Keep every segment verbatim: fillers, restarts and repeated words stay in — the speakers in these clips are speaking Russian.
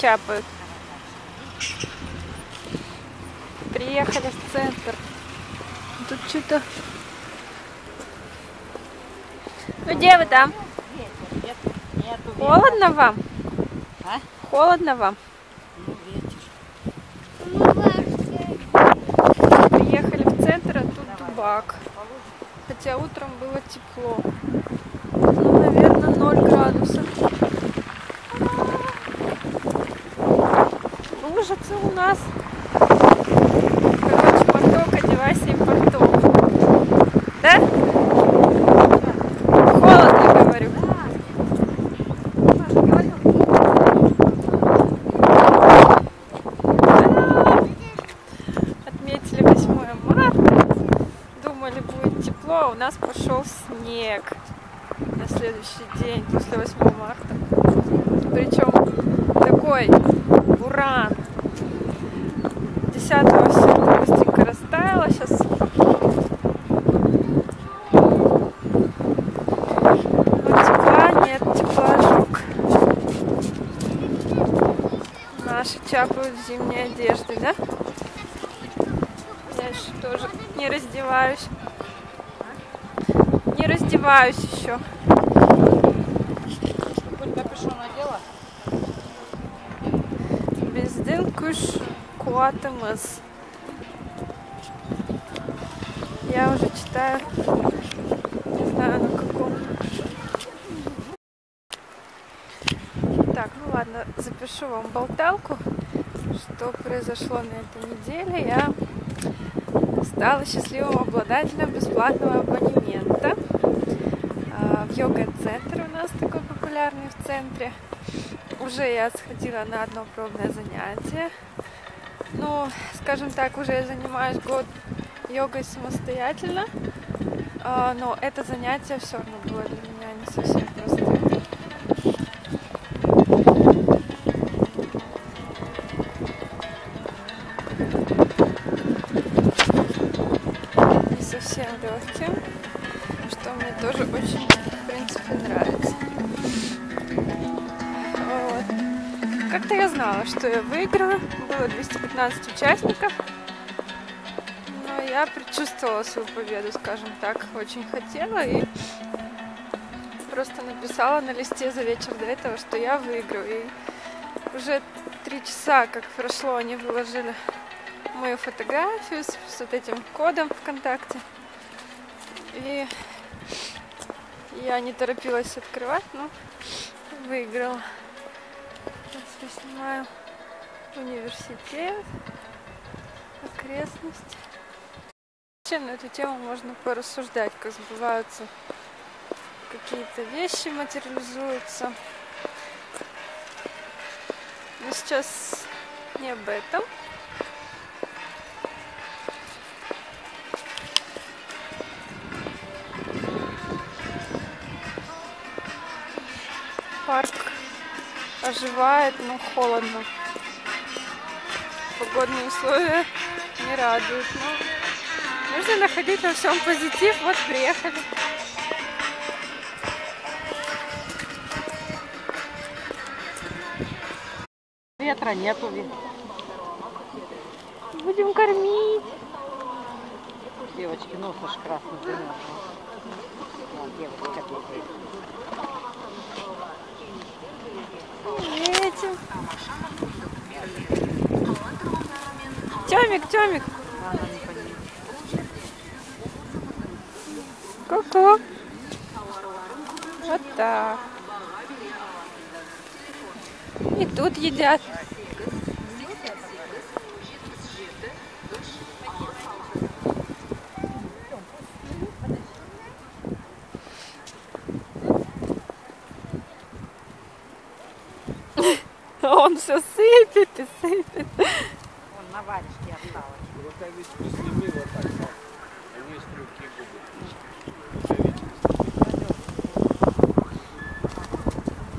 чапают. Приехали в центр. Тут что-то... Ну где вы там? Нет, нету. Холодно вам? А? Холодно вам? Ну, ветер. Приехали в центр, а тут дубак. Хотя утром было тепло. Ну, наверное, ноль градусов. Лужица у нас. Короче, поток, одевайся и поток. Да? Холодно, говорю. Отметили восьмое марта. Думали, будет тепло, а у нас пошел снег на следующий день после восьмого марта. Причем такой буран. десятого все быстренько растаяло. Сейчас но тепла нет, теплоожог. Наши чапают в зимней одежде, да? Я еще тоже не раздеваюсь. Не раздеваюсь еще. Хоть капюшон надела? Безден куш куатамас. Я уже читаю, не знаю на каком. Так, ну ладно, запишу вам болталку, что произошло на этой неделе. Я стала счастливым обладателем бесплатного абонемента в йога-центр у нас такой популярный в центре. Уже я сходила на одно пробное занятие. Ну, скажем так, уже я занимаюсь год йогой самостоятельно, но это занятие все равно было для меня не совсем простым. Не совсем легким, что мне тоже очень, в принципе, нравится. Вот. Как-то я знала, что я выиграю. Было двести пятнадцать участников. Но я предчувствовала свою победу, скажем так. Очень хотела и просто написала на листе за вечер до этого, что я выиграю. И уже три часа, как прошло, они выложили мою фотографию с, с вот этим кодом ВКонтакте. И я не торопилась открывать, но выиграла. Сейчас я снимаю университет, окрестности. Вообще на эту тему можно порассуждать, как сбываются какие-то вещи, материализуются. Но сейчас не об этом. Парк оживает, но холодно. Погодные условия не радуют. Но нужно находить во всем позитив. Вот приехали. Ветра нету. Будем кормить. Девочки, нос аж красный замерз. Девочка бегает. Этим. Тёмик, Тёмик. Ку-ку. Вот так. И тут едят. Он все сыпет и сыпет. Вон на варежке осталось. Рукавичку сними вот так, они стрелки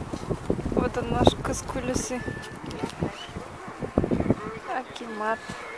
губы. Вот он наш каскулюсы. Акимат.